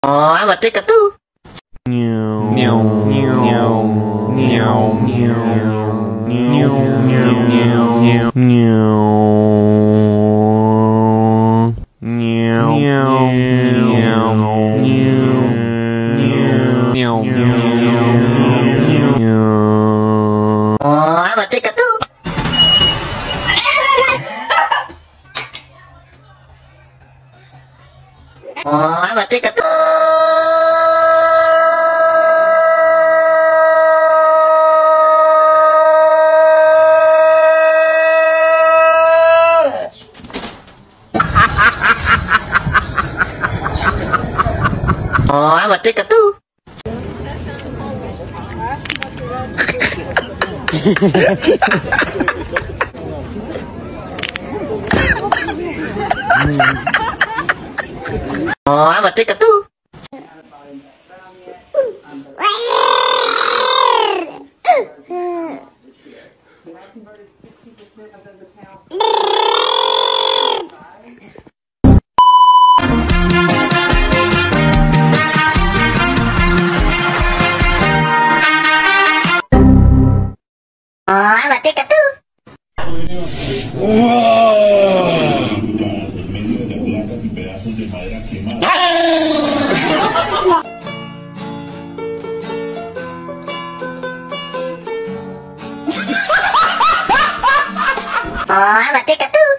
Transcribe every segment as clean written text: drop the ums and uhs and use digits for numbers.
Oh, I'm a ticket too. Oh, I'm a ticket too. Oh, I'm a ticket too. Oh, I'm a ticket too. Oh, I'm a ticket too. Oh, I'm a ticket too. Oh, I'm a ticket too.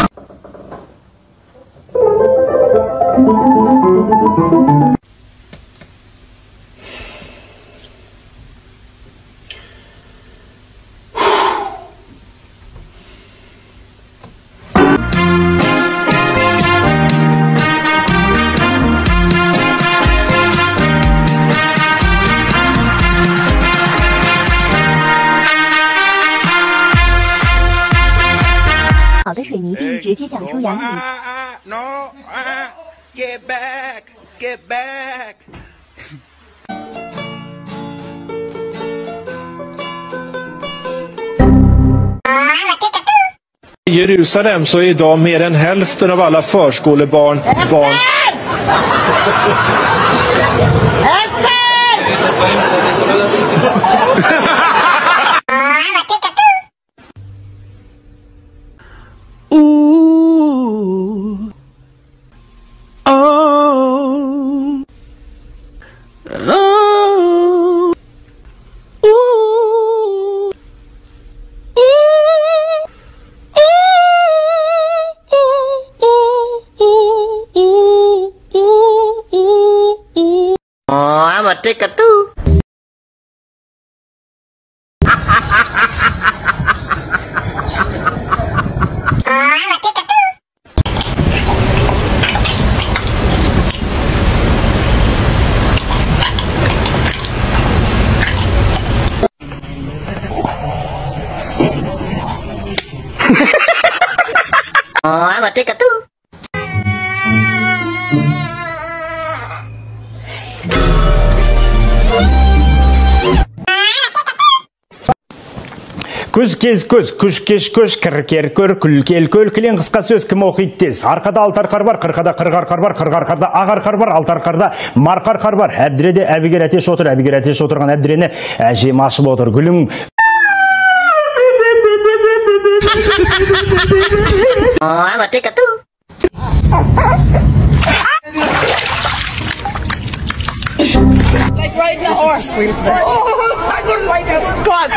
好的水泥地直接讲出洋语。 No, get back, get back. I Jerusalem så är idag mer än hälften av alla förskolebarn barn. Oh, I'm a ticket too. Oh, I'm a ticket too. Көз кез көз, күш кеш көш, кір кер көр, күл кел көл, кілең қысқа сөз кім оқиды тез. Арқада алты арқар бар, қырқада қырық арқар бар, қырық арқарда ақ арқар бар, алты арқарда марқа арқар бар. Әбдіреде әбігер әтеш отыр, әбігер әтеш отырған әбдірені әжем ашып отыр. Гүлім. Oh, I'm a ticket too. Like riding a horse. Oh, I wouldn't like that. God.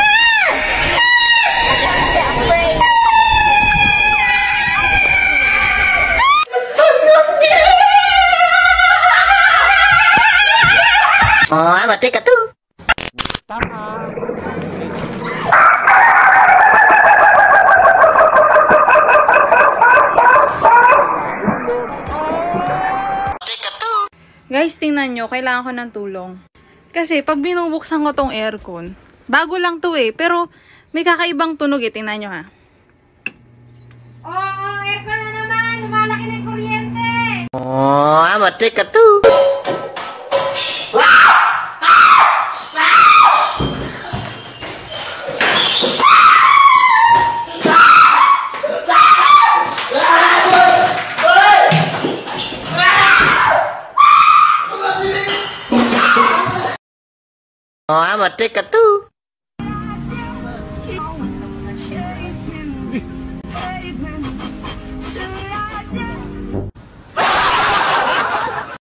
Oh, I'm a ticket too. Guys, tingnan nyo, kailangan ko ng tulong. Kasi pag binubuksan ko tong aircon, bago lang to eh, pero may kakaibang tunog eh, tingnan nyo ha. Oh, aircon na naman. Lumalaki na yung kuryente. Oh, I'm a ticket too. I'm a take a two.